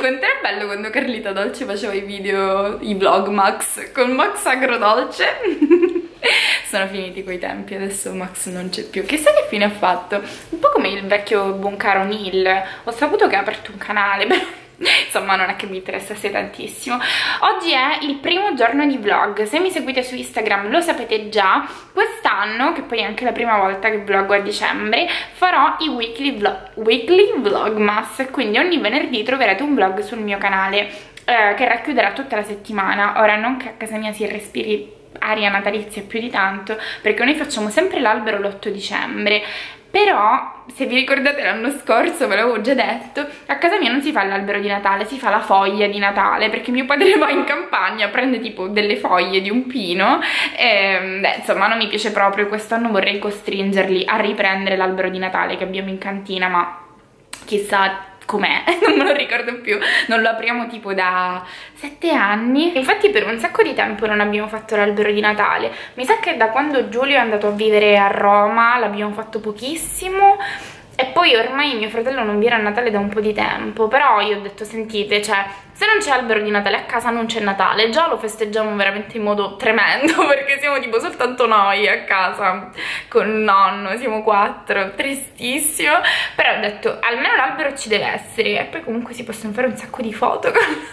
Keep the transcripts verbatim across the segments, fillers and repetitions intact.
Quanto era bello quando Carlita Dolce faceva i video, i vlog Max con Max Agrodolce. Sono finiti quei tempi, adesso Max non c'è più. Chissà che fine ha fatto. Un po' come il vecchio buon caro Neil. Ho saputo che ha aperto un canale, però insomma non è che mi interessasse tantissimo. Oggi è il primo giorno di vlog. Se mi seguite su Instagram lo sapete già. Quest'anno, che poi è anche la prima volta che vloggo a dicembre, farò i weekly, vlog, weekly vlogmas. Quindi ogni venerdì troverete un vlog sul mio canale eh, che racchiuderà tutta la settimana. Ora, non che a casa mia si respiri aria natalizia più di tanto, perché noi facciamo sempre l'albero l'otto dicembre. Però, se vi ricordate l'anno scorso, ve l'avevo già detto, a casa mia non si fa l'albero di Natale, si fa la foglia di Natale, perché mio padre va in campagna, prende tipo delle foglie di un pino e, beh, insomma, non mi piace proprio. Quest'anno vorrei costringerli a riprendere l'albero di Natale che abbiamo in cantina, ma chissà com'è, non me lo ricordo più, non lo apriamo tipo da sette anni. Infatti per un sacco di tempo non abbiamo fatto l'albero di Natale. Mi sa che da quando Giulio è andato a vivere a Roma l'abbiamo fatto pochissimo, e poi ormai mio fratello non viene a Natale da un po' di tempo. Però io ho detto, sentite, cioè, se non c'è albero di Natale a casa non c'è Natale. Già lo festeggiamo veramente in modo tremendo, perché siamo tipo soltanto noi a casa con il nonno, siamo quattro, tristissimo. Però ho detto, almeno l'albero ci deve essere, e poi comunque si possono fare un sacco di foto.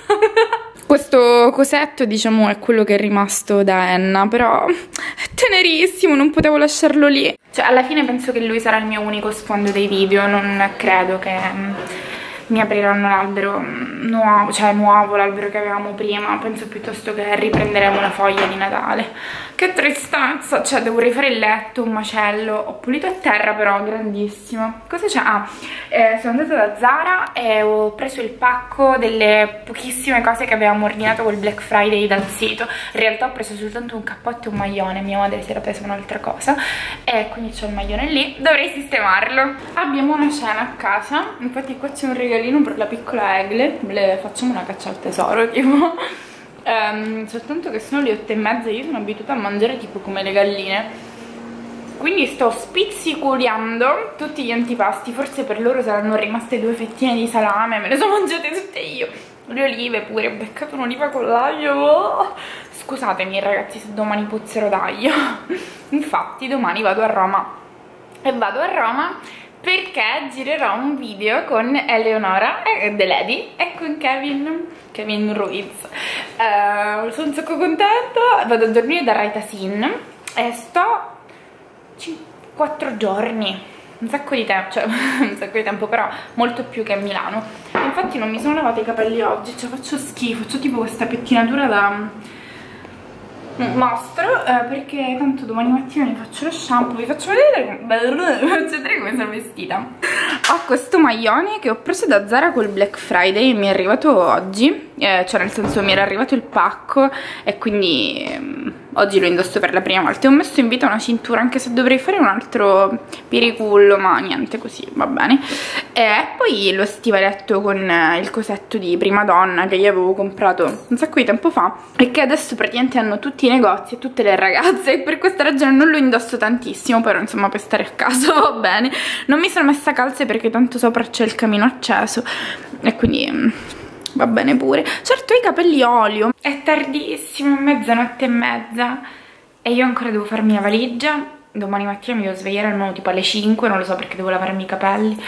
Questo cosetto, diciamo, è quello che è rimasto da Enna, però è tenerissimo, non potevo lasciarlo lì. Cioè, alla fine penso che lui sarà il mio unico sfondo dei video, non credo che mi apriranno l'albero nuovo, cioè nuovo, l'albero che avevamo prima. Penso piuttosto che riprenderemo la foglia di Natale. Che tristezza, cioè devo rifare il letto, un macello. Ho pulito a terra però, grandissimo. Cosa c'è? Ah, eh, sono andata da Zara e ho preso il pacco delle pochissime cose che avevamo ordinato col Black Friday dal sito. In realtà ho preso soltanto un cappotto e un maglione, mia madre si era presa un'altra cosa, e quindi c'ho il maglione lì, dovrei sistemarlo. Abbiamo una cena a casa, infatti qua c'è un regalino per la piccola Egle, le facciamo una caccia al tesoro tipo. Um, soltanto che sono le otto e mezza, io sono abituata a mangiare tipo come le galline, quindi sto spizziculiando tutti gli antipasti. Forse per loro saranno rimaste due fettine di salame, me le sono mangiate tutte io. Le olive pure, ho beccato un'oliva con l'aglio. Oh. Scusatemi ragazzi se domani puzzerò d'aglio. Infatti domani vado a Roma, e vado a Roma perché girerò un video con Eleonora e The Lady e con Kevin Kevin Ruiz. Uh, sono un sacco contenta. Vado a dormire da Raitasin e sto quattro giorni, un sacco di tempo, cioè un sacco di tempo, però molto più che a Milano. Infatti non mi sono lavata i capelli oggi, cioè faccio schifo, faccio tipo questa pettinatura da mostro, eh, perché tanto domani mattina mi faccio lo shampoo, vi faccio vedere, vi faccio vedere come sono vestita. Ho questo maglione che ho preso da Zara col Black Friday, mi è arrivato oggi, eh, cioè nel senso mi era arrivato il pacco e quindi ehm, oggi lo indosso per la prima volta. E ho messo in vita una cintura, anche se dovrei fare un altro piricullo, ma niente, così va bene. E poi lo stivaletto con il cosetto di Prima Donna che io avevo comprato un sacco di tempo fa e che adesso praticamente hanno tutti i negozi e tutte le ragazze, e per questa ragione non lo indosso tantissimo, però insomma per stare a casa va bene. Non mi sono messa calze perché tanto sopra c'è il camino acceso e quindi va bene pure. Certo, ho i capelli olio, è tardissimo, è mezzanotte e mezza e io ancora devo farmi la valigia. Domani mattina mi devo svegliare almeno tipo alle cinque, non lo so perché devo lavarmi i capelli.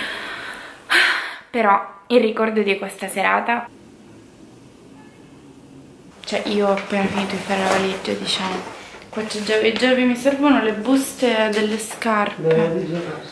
Però il ricordo di questa serata, cioè io ho appena finito di fare la valigia, diciamo. Qua c'è Giavi, Giavi, mi servono le buste delle scarpe.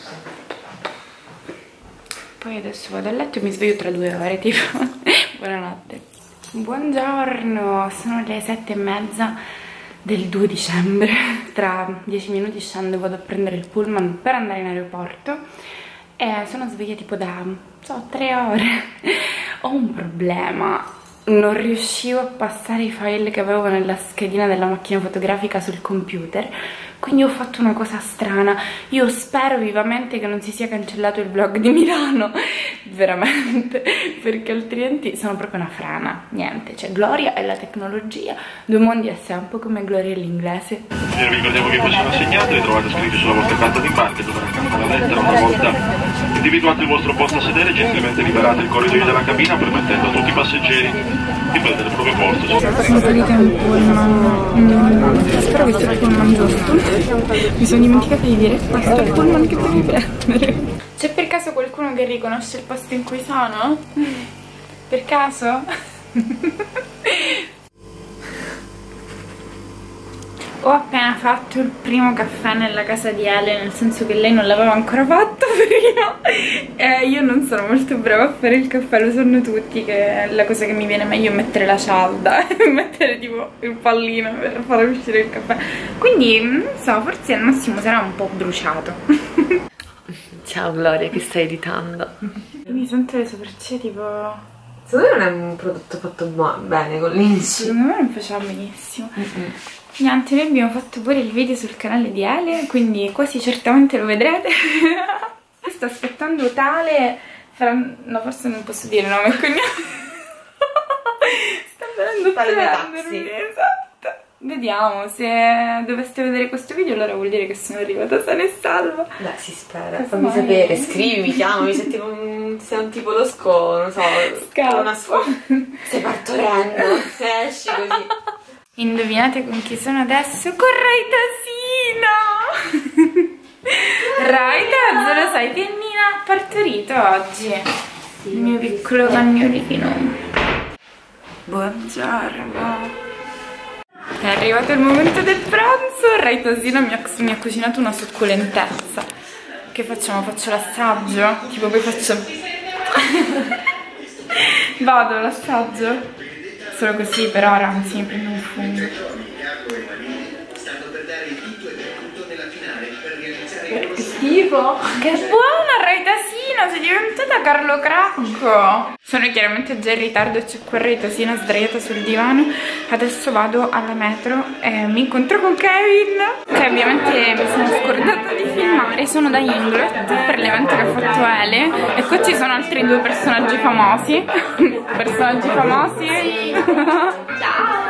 Poi adesso vado a letto e mi sveglio tra due ore, tipo. Buonanotte. Buongiorno, sono le sette e mezza del due dicembre. Tra dieci minuti scendo, vado a prendere il pullman per andare in aeroporto. E sono sveglia tipo da, non so, tre ore. Ho un problema. Non riuscivo a passare i file che avevo nella schedina della macchina fotografica sul computer, quindi ho fatto una cosa strana. Io spero vivamente che non si sia cancellato il vlog di Milano, veramente, perché altrimenti sono proprio una frana. Niente, cioè Gloria e la tecnologia, due mondi a sé, un po' come Gloria e l'inglese. Vi ricordiamo che poi sono assegnate, le trovate scritte sulla vostra carta d'imbarco, dovrà accanto alla lettera una volta Individuate il vostro posto a sedere, gentilmente liberate il corridoio della cabina permettendo a tutti i passeggeri di prendere il proprio posto. Siamo saliti in pullman, mm, spero che sia il pullman giusto. Mi sono dimenticata di dire questo è il pullman che devi prendere. C'è per caso qualcuno che riconosce il posto in cui sono? Per caso? Ho appena fatto il primo caffè nella casa di Ele, nel senso che lei non l'aveva ancora fatto prima. E io non sono molto brava a fare il caffè, lo sanno tutti che la cosa che mi viene meglio è mettere la cialda e mettere tipo il pallino per far uscire il caffè. Quindi non so, forse al massimo sarà un po' bruciato. Ciao Gloria, che stai editando? Mi sento le sopracciglia tipo... Secondo me non è un prodotto fatto bene con l'inci. Secondo me non faceva benissimo. Mm -mm. Niente, noi abbiamo fatto pure il video sul canale di Ele, quindi quasi certamente lo vedrete. Sto aspettando Tale, fra... no forse non posso dire nome e cognome. Sta venendo a prendermi, esatto. Vediamo, se doveste vedere questo video allora vuol dire che sono arrivata sana e salva. Beh, si spera, fammi sapere, scrivimi, chiamami se tipo un, se un tipo lo sco, non so, una scuola. Stai partorendo, esci così. Indovinate con chi sono adesso? Con Raitasino! Raita, lo sai che Nina ha partorito oggi? Sì. Il mio piccolo cagnolino. Buongiorno. È arrivato il momento del pranzo. Raitasino mi ha, mi ha cucinato una succulentezza. Che facciamo? Faccio l'assaggio? Tipo poi faccio... Vado all'assaggio? Solo così per ora, anzi mi prendo un fungo. Che schifo! Che buona Raitasino, sei diventata Carlo Cracco! Sono chiaramente già in ritardo e c'è qua Raitasino sdraiata sul divano. Adesso vado alla metro e mi incontro con Kevin, che ovviamente mi sono scordata di filmare. Sono da Inglot per l'evento che ha fatto Ele e qua ci sono altri due personaggi famosi. Personaggi famosi. Ciao!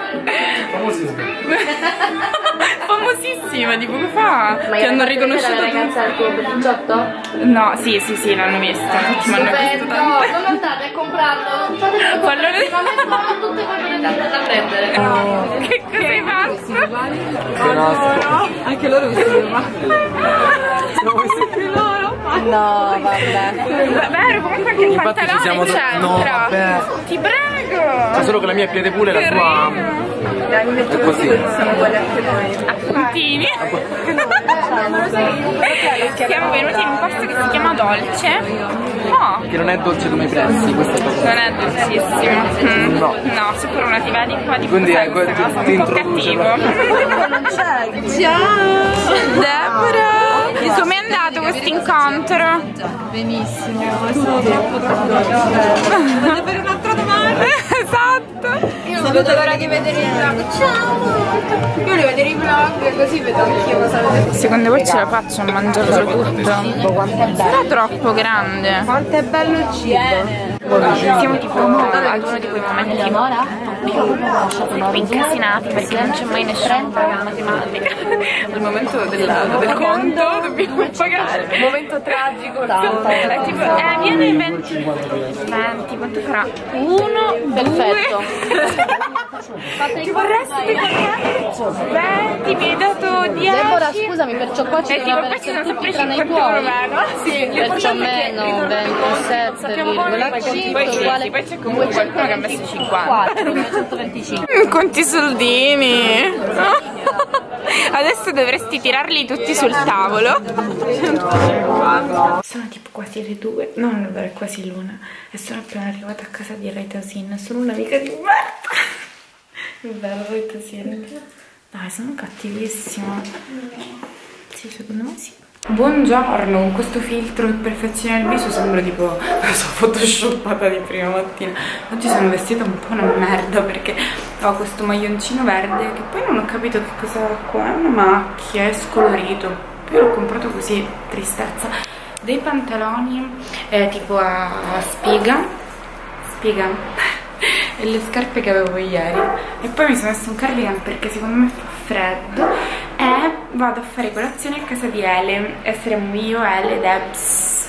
Famosissima, di poco fa. Ma ti hanno riconosciuto la ragazza del tuo diciotto? No, sì, sì, sì, l'hanno vista. Infatti mi hanno visto tanto. Non andate a comprarlo. Fatelo Fallo tutte quelle da prendere. Oh. Che cosa hai fatto? No, anche loro mi sono fermati. Sono anche loro. No, vabbè. Vero, comunque anche il Infatti ci siamo pantalone no, vabbè. Ti prego. C'è solo che la mia piede pure la sua è così. Sono uguali anche noi. A puntini. Siamo venuti in un posto che si chiama Dolce. No. Che non è dolce come i prezzi, questa cosa. Non è dolcissimo. Mm. No. No, sicuro una ti vedi qua di quindi è questa ti, cosa, ti un po' cattivo. Non c'è. Ciao Deborah. Come è andato questo incontro? Benissimo, è stato troppo troppo bello. Voglio fare un'altra domanda. Esatto. Io non vedo l'ora di vedere i vlog. Ciao! Io voglio vedere i vlog così vedo anch'io cosa vedete. Secondo voi ce la faccio a mangiarlo tutto? Sarà troppo grande. Quanto è bello il cibo! Siamo tipo ad uno di quei momenti più incasinati perché non c'è mai nessuno che paga matematica. Al momento della, del conto dobbiamo pagare. Momento tragico. È tipo, eh, viene venti. venti, quanto farà? Uno, perfetto. Ti vorresti pagare? venti, mi hai dato dieci. Deborah, scusami, perciò qua ci e tipo poi ci sono sempre cinquanta euro meno. Sì, perciò meno ventisette virgola cinque poi c'è comunque qualcuno che ha messo cinquanta. Quanti soldini. Adesso dovresti tirarli tutti sul tavolo. Sono tipo quasi le due. No, non è vero, è quasi l'una. E sono appena arrivata a casa di Raitasino. Sono un'amica di Umberto. È vero, Raitasino. Dai, sono cattivissima. Sì, secondo me sì. Buongiorno, con questo filtro che perfeziona il viso sembra tipo, non so, photoshoppata di prima mattina. Oggi sono vestita un po' una merda perché ho questo maglioncino verde che poi non ho capito che cosa ha qua, è una macchia, è scolorito. Io l'ho comprato così, tristezza. Dei pantaloni eh, tipo a, a spiga, spiga, e le scarpe che avevo ieri. E poi mi sono messo un cardigan perché secondo me fa freddo. E vado a fare colazione a casa di Ele e saremo io, Ele, Debs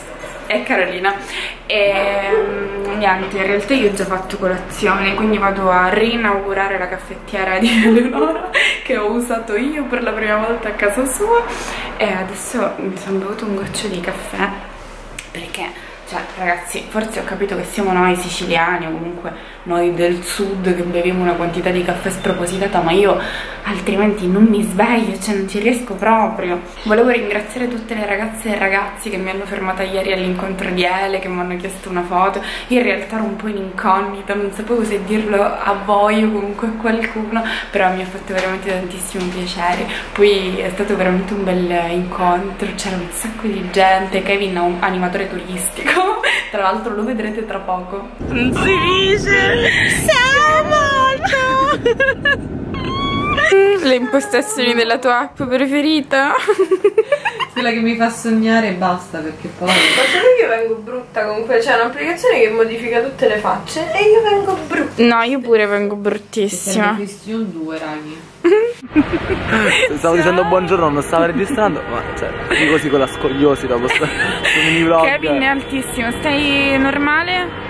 e Carolina. E niente, in realtà io ho già fatto colazione, quindi vado a rinaugurare la caffettiera di Eleonora che ho usato io per la prima volta a casa sua, e adesso mi sono bevuto un goccio di caffè perché, cioè ragazzi, forse ho capito che siamo noi siciliani o comunque noi del sud che beviamo una quantità di caffè spropositata, ma io altrimenti non mi sveglio, cioè non ci riesco proprio. Volevo ringraziare tutte le ragazze e ragazzi che mi hanno fermata ieri all'incontro di Ele, che mi hanno chiesto una foto. Io in realtà ero un po' in incognita, non sapevo se dirlo a voi o comunque a qualcuno, però mi ha fatto veramente tantissimo piacere. Poi è stato veramente un bel incontro, c'era un sacco di gente. Kevin è un animatore turistico, tra l'altro lo vedrete tra poco. Non si dice! Ciao molto! Le impostazioni della tua app preferita? Quella che mi fa sognare e basta, perché poi... Ma solo io vengo brutta comunque, c'è un'applicazione che modifica tutte le facce e io vengo brutta. No, io pure vengo bruttissima. Question due, raghi. Stavo dicendo buongiorno, non stavo registrando, ma cioè, dico così con la scogliosi dopo sto mini vlog. Kevin è altissimo, stai normale?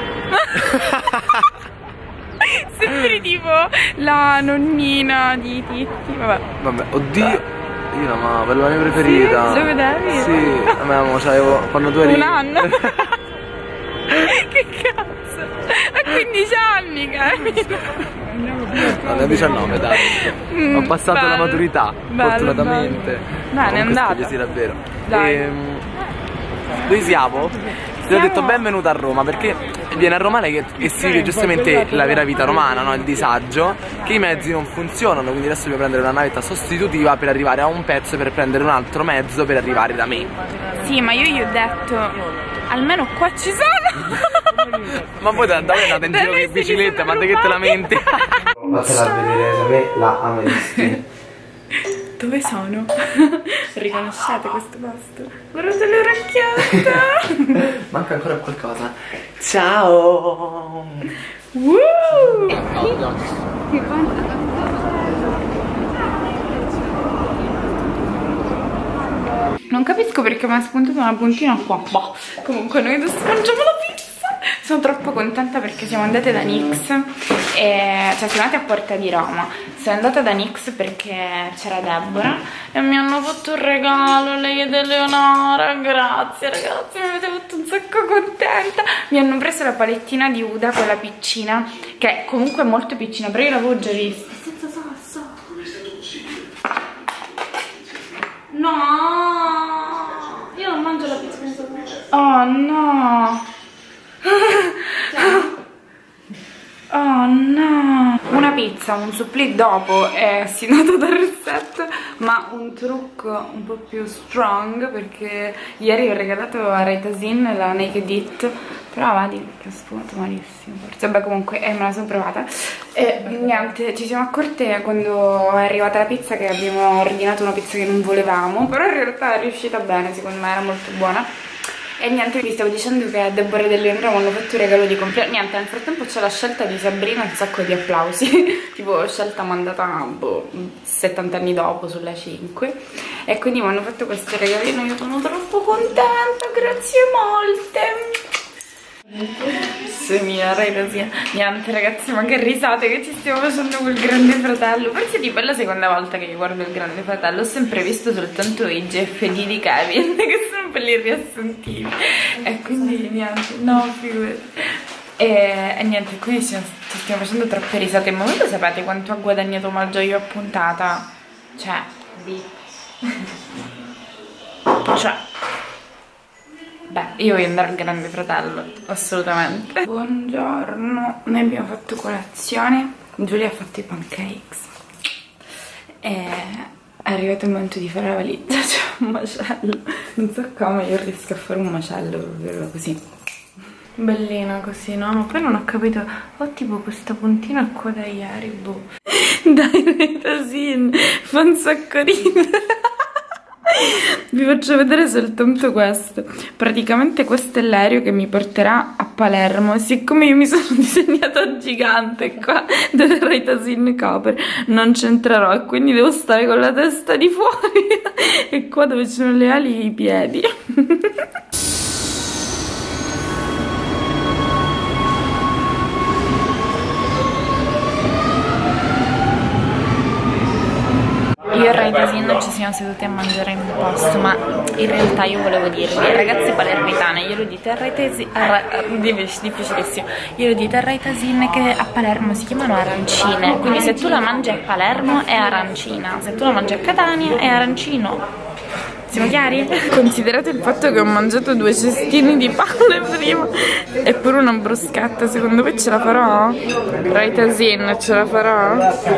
Sembri tipo la nonnina di Titti, vabbè. Vabbè, oddio, io la mamma, per la mia preferita. Sì, lo vedevi? Sì, a me amo, c'avevo quando tu eri... Un anno? Che cazzo? A quindici anni, Kevin. No, ne ho diciannove, dai. Mm, ho passato bello, la maturità, bello, fortunatamente. Bene, è andata. Sì, davvero. Dai. Ehm, dove siamo? Ti ho detto benvenuta a Roma, perché viene a Roma lei che, che si vive giustamente la vera vita romana, no? Il disagio, che i mezzi non funzionano, quindi adesso devo prendere una navetta sostitutiva per arrivare a un pezzo, per prendere un altro mezzo per arrivare da me. Sì, ma io gli ho detto, almeno qua ci sono. Ma poi da dove andate in giro che bicicletta, ma che te lamenti? Fatela a vedere, se me la ameresti. Dove sono? Riconoscete questo posto? Guardate l'orecchietta! Manca ancora qualcosa. Ciao! Woo! Non capisco perché mi ha spuntato una puntina qua. Boh. Comunque noi adesso mangiamo la pizza. Sono troppo contenta perché siamo andate da Nix, e, cioè siamo andate a Porta di Roma. Sono andata da Nix perché c'era Deborah e mi hanno fatto un regalo, lei ed Eleonora. Grazie ragazzi, mi avete fatto un sacco contenta. Mi hanno preso la palettina di Uda, quella piccina, che è comunque molto piccina, però io l'avevo già vista. Senza salsa. No, io non mangio la pizza senza salsa. Oh no. Oh no. Una pizza, un supplì dopo è segnato dal reset, ma un trucco un po' più strong, perché ieri ho regalato a Retasin la Naked It, però vedi che ho sfumato malissimo forse. Vabbè, comunque eh, me la sono provata e niente, ci siamo accorte quando è arrivata la pizza che abbiamo ordinato una pizza che non volevamo, però in realtà è riuscita bene, secondo me era molto buona. E niente, vi stavo dicendo che a Deborah ed Eleonora mi hanno fatto un regalo di compleanno. Niente, nel frattempo c'è la scelta di Sabrina, un sacco di applausi. Tipo scelta mandata boh, settanta anni dopo sulla cinque. E quindi mi hanno fatto questo regalino, io sono troppo contenta, grazie molte. Se mi ragazzi, niente ragazzi, ma che risate che ci stiamo facendo col Grande Fratello. Forse tipo è la seconda volta che io guardo il Grande Fratello. Ho sempre visto soltanto i G F D di Kevin, che sono belli riassuntivi, e quindi niente, no figurati. E, e niente, quindi ci stiamo facendo troppe risate. Ma voi lo sapete quanto ha guadagnato Malgioglio a puntata? Cioè di cioè beh, io voglio andare al Grande Fratello, assolutamente. Buongiorno, noi abbiamo fatto colazione, Giulia ha fatto i pancakes e è arrivato il momento di fare la valigia. C'è un macello, non so come io riesco a fare un macello proprio così bellino così, no? Ma poi non ho capito, ho tipo questa puntina qua da ieri, boh. Dai Retasin, fa un sacco ridere. Vi faccio vedere soltanto questo. Praticamente questo è l'aereo che mi porterà a Palermo. Siccome io mi sono disegnata gigante qua dove Retasin copre, non c'entrerò e quindi devo stare con la testa di fuori e qua dove ci sono le ali i piedi. io e Rai Tasin ci siamo seduti a mangiare in un posto, ma in realtà io volevo dirvi, ragazze palermitane, glielo dite a Rai Tasin, difficilissimo, glielo dite a Rai Tasin che a Palermo si chiamano arancine, quindi se tu la mangi a Palermo è arancina, se tu la mangi a Catania è arancino. Siamo chiari? Considerate il fatto che ho mangiato due cestini di pane prima e pure una bruschetta, secondo voi ce la farò? Rai Tasin, ce la farò?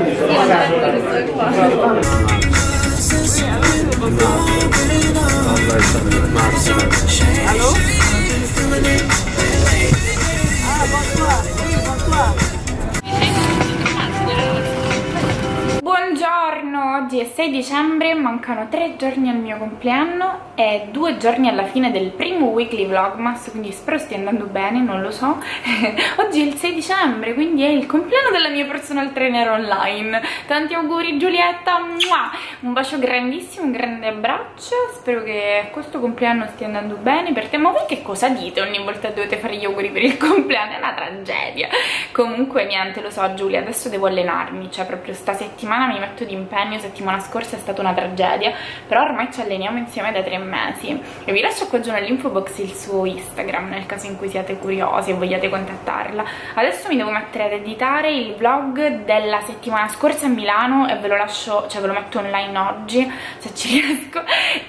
Buongiorno, oggi è sei dicembre, mancano tre giorni al mio compleanno e due giorni alla fine del primo weekly vlogmas, quindi spero stia andando bene, non lo so. Oggi è il sei dicembre, quindi è il compleanno della mia personal trainer online. Tanti auguri Giulietta, un bacio grandissimo, un grande abbraccio, spero che questo compleanno stia andando bene per te. Ma voi che cosa dite ogni volta dovete fare gli auguri per il compleanno? È una tragedia. Comunque niente, lo so Giulia, adesso devo allenarmi, cioè proprio sta settimana mi metto di impegno, settimana scorsa è stata una tragedia, però ormai ci alleniamo insieme da tre mesi e vi lascio qua giù nell'info box il suo Instagram nel caso in cui siate curiosi e vogliate contattarla. Adesso mi devo mettere ad editare il vlog della settimana scorsa a Milano e ve lo lascio, cioè ve lo metto online oggi se ci riesco,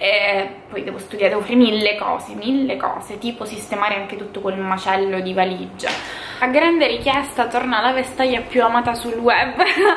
e poi devo studiare, devo fare mille cose, mille cose, tipo sistemare anche tutto quel macello di valigia. A grande richiesta torna la vestaglia più amata sul web.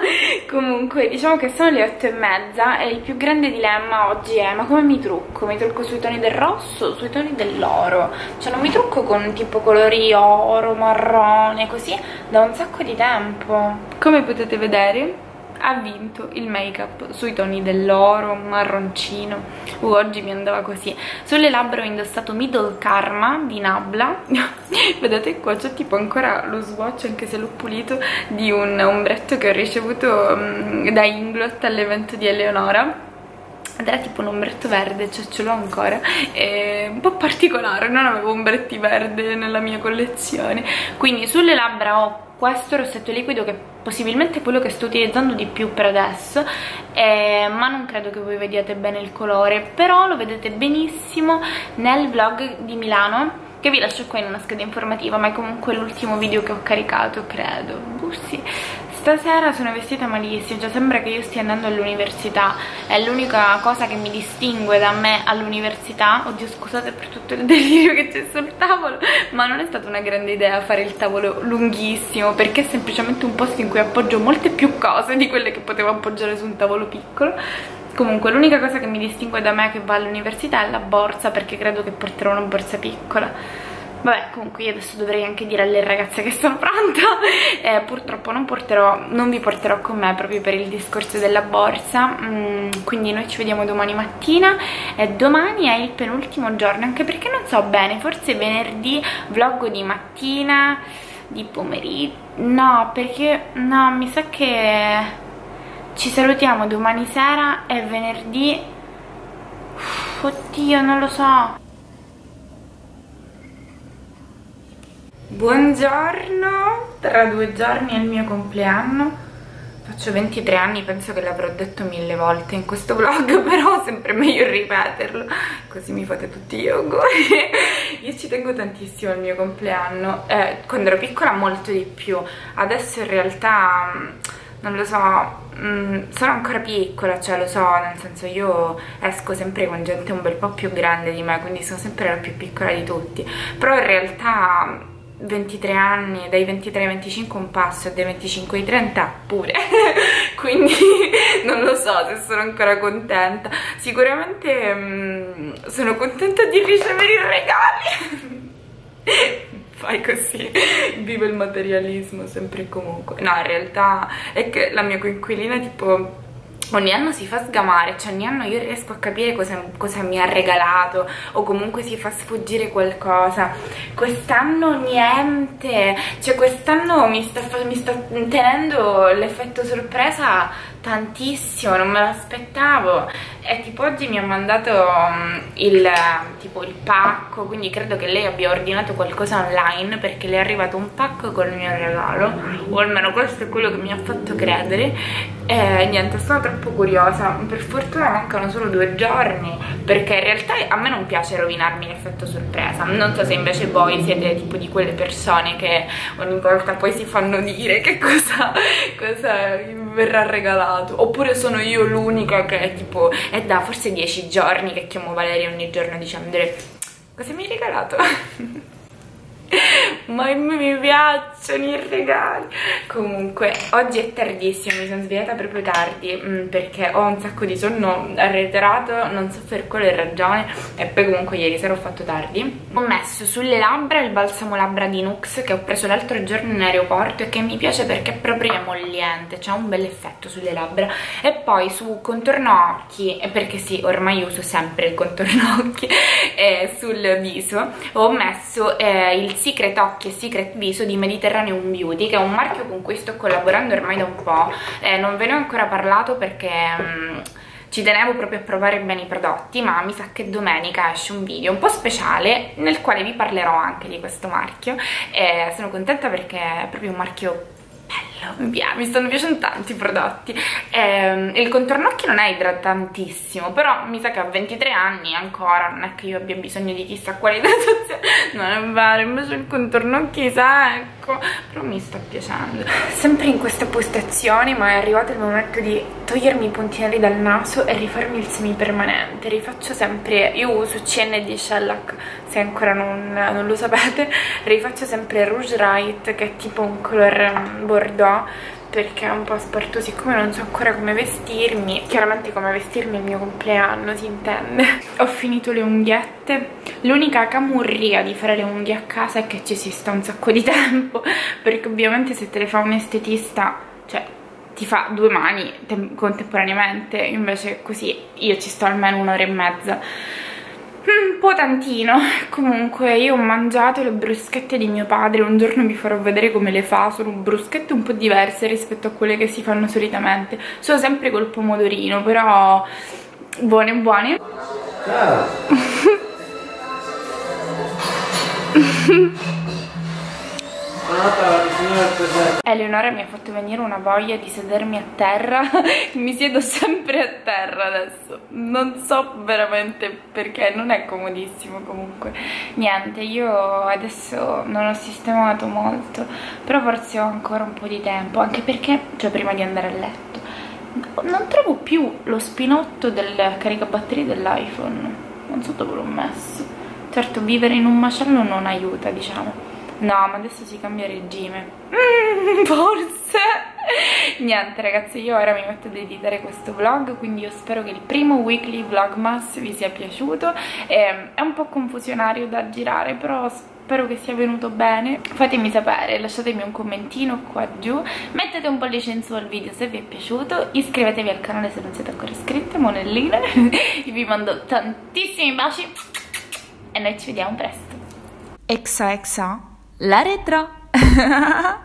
Comunque diciamo che sono le otto e mezza e il più grande dilemma oggi è: ma come mi trucco? Mi trucco sui toni del rosso, sui toni dell'oro? Cioè non mi trucco con tipo colori oro, marrone, così da un sacco di tempo. Come potete vedere ha vinto il make up sui toni dell'oro, marroncino. uh, oggi mi andava così. Sulle labbra ho indossato Middle Karma di Nabla. Vedete qua c'è tipo ancora lo swatch, anche se l'ho pulito, di un ombretto che ho ricevuto um, da Inglot all'evento di Eleonora ed era tipo un ombretto verde, cioè ce l'ho ancora, è un po' particolare, non avevo ombretti verde nella mia collezione. Quindi sulle labbra ho questo rossetto liquido che possibilmente è quello che sto utilizzando di più per adesso, eh, ma non credo che voi vediate bene il colore, però lo vedete benissimo nel vlog di Milano che vi lascio qua in una scheda informativa, ma è comunque l'ultimo video che ho caricato, credo. Bussi. Stasera sono vestita malissimo, cioè sembra che io stia andando all'università, è l'unica cosa che mi distingue da me all'università. Oddio, scusate per tutto il delirio che c'è sul tavolo, ma non è stata una grande idea fare il tavolo lunghissimo, perché è semplicemente un posto in cui appoggio molte più cose di quelle che potevo appoggiare su un tavolo piccolo. Comunque l'unica cosa che mi distingue da me che va all'università è la borsa, perché credo che porterò una borsa piccola. Vabbè, comunque io adesso dovrei anche dire alle ragazze che sono pronta. eh, Purtroppo non porterò, non vi porterò con me proprio per il discorso della borsa, mm, quindi noi ci vediamo domani mattina e domani è il penultimo giorno, anche perché non so bene, forse venerdì vlog di mattina, di pomeriggio, no, perché no, mi sa che ci salutiamo domani sera e venerdì, uff, oddio, non lo so. Buongiorno, tra due giorni è il mio compleanno, faccio ventitré anni, penso che l'avrò detto mille volte in questo vlog, però è sempre meglio ripeterlo, così mi fate tutti gli auguri. Io ci tengo tantissimo al mio compleanno, eh, quando ero piccola molto di più, adesso in realtà non lo so, mh, sono ancora piccola, cioè lo so, nel senso io esco sempre con gente un bel po' più grande di me, quindi sono sempre la più piccola di tutti, però in realtà ventitré anni, dai ventitré ai venticinque un passo e dai venticinque ai trenta pure. Quindi non lo so se sono ancora contenta. Sicuramente mh, sono contenta di ricevere i regali. Fai così, vivo il materialismo sempre e comunque. No, in realtà è che la mia coinquilina tipo ogni anno si fa sgamare, cioè ogni anno io riesco a capire cosa, cosa mi ha regalato o comunque si fa sfuggire qualcosa. Quest'anno niente, cioè quest'anno mi sta, mi sta tenendo l'effetto sorpresa tantissimo, non me l'aspettavo. E tipo oggi mi ha mandato um, il, tipo, il pacco, quindi credo che lei abbia ordinato qualcosa online, perché le è arrivato un pacco col mio regalo, o almeno questo è quello che mi ha fatto credere. E niente, sono troppo curiosa. Per fortuna mancano solo due giorni, perché in realtà a me non piace rovinarmi l'effetto sorpresa. Non so se invece voi siete tipo di quelle persone che ogni volta poi si fanno dire che cosa, cosa verrà regalato, oppure sono io l'unica che tipo è da forse dieci giorni che chiamo Valeria ogni giorno dicendo cosa mi hai regalato? Ma a me mi piacciono i regali. Comunque oggi è tardissimo, mi sono svegliata proprio tardi mh, perché ho un sacco di sonno reiterato, non so per quale ragione, e poi comunque ieri sera ho fatto tardi. Ho messo sulle labbra il balsamo labbra di Nux che ho preso l'altro giorno in aeroporto e che mi piace perché è proprio emolliente, c'ha un bel effetto sulle labbra. E poi su contorno occhi, e perché sì, ormai uso sempre il contorno occhi, e sul viso ho messo eh, il Secret Occhi e Secret Viso di Mediterranean Beauty, che è un marchio con cui sto collaborando ormai da un po'. Eh, non ve ne ho ancora parlato perché mh, ci tenevo proprio a provare bene i prodotti, ma mi sa che domenica esce un video un po' speciale nel quale vi parlerò anche di questo marchio, e sono contenta perché è proprio un marchio bello, mi, piace, mi stanno piacendo tanti i prodotti. E, il contorno occhi non è idratantissimo, però mi sa che a ventitré anni ancora non è che io abbia bisogno di chissà quale idratazione, non è vero, invece il contorno occhi secco, però mi sta piacendo. Sempre in questa postazione, ma è arrivato il momento di togliermi i puntinelli dal naso e rifarmi il semipermanente. Rifaccio sempre, io uso C N D Shellac, se ancora non, non lo sapete, rifaccio sempre Rouge Right, che è tipo un color bordeaux, perché è un po' sporto, siccome non so ancora come vestirmi, chiaramente come vestirmi il mio compleanno si intende. Ho finito le unghiette, l'unica camurria di fare le unghie a casa è che ci si sta un sacco di tempo, perché ovviamente se te le fa un estetista, cioè ti fa due mani contemporaneamente, invece così io ci sto almeno un'ora e mezza. Un po' tantino. Comunque io ho mangiato le bruschette di mio padre, un giorno vi farò vedere come le fa, sono bruschette un po' diverse rispetto a quelle che si fanno solitamente, sono sempre col pomodorino, però buone buone. Ciao. Eleonora mi ha fatto venire una voglia di sedermi a terra. Mi siedo sempre a terra adesso, non so veramente perché, non è comodissimo. Comunque niente, io adesso non ho sistemato molto, però forse ho ancora un po' di tempo, anche perché, cioè prima di andare a letto, non trovo più lo spinotto del caricabatterie dell'iPhone, non so dove l'ho messo. Certo, vivere in un macello non aiuta, diciamo. No, ma adesso si cambia regime. Mm, forse. Niente ragazzi, io ora mi metto ad editare questo vlog, quindi io spero che il primo weekly vlogmas vi sia piaciuto. E, è un po' confusionario da girare, però spero che sia venuto bene. Fatemi sapere, lasciatemi un commentino qua giù, mettete un pollice in su al video se vi è piaciuto, iscrivetevi al canale se non siete ancora iscritti, monelline. Io vi mando tantissimi baci e noi ci vediamo presto. Exa exa la retro.